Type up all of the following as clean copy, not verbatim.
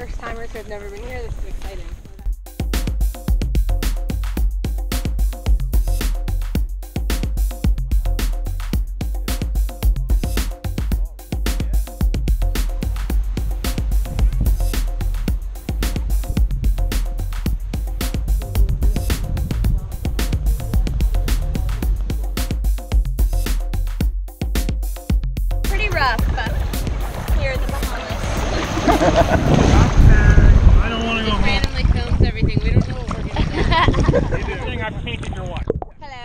first timers who have never been here, this is exciting. Pretty rough here in the Bahamas. I don't want to go home. Randomly films everything. We don't know what we're gonna do. I painted your watch. Hello.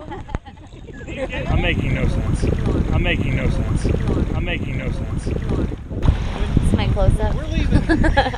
I'm making no sense. I'm making no sense. I'm making no sense. This is my close-up. We're leaving.